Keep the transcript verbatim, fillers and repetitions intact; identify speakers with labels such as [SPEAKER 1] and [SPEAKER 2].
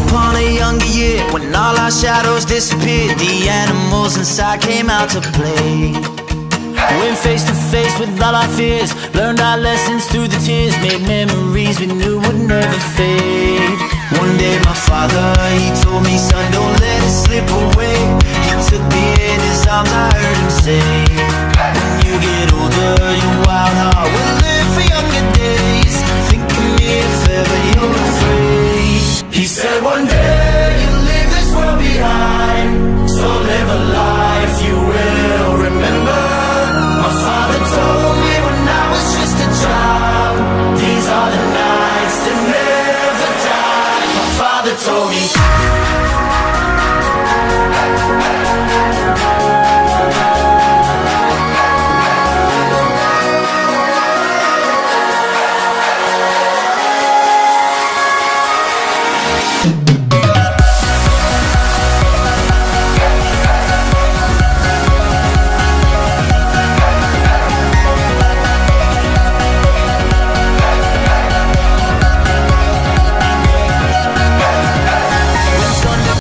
[SPEAKER 1] upon a younger year, when all our shadows disappeared, the animals inside came out to play. Went face to face with all our fears, learned our lessons through the tears, made memories we knew would never fade. One day my father, he told me, son, don't let it slip away. He took me in his arms, I heard him say, when you get older, your wild heart will live for younger days. Think of me if ever you're afraid. He said one day you'll leave this world behind, so live a life you will remember. My father told me when I was just a child, these are the nights that never die. My father told me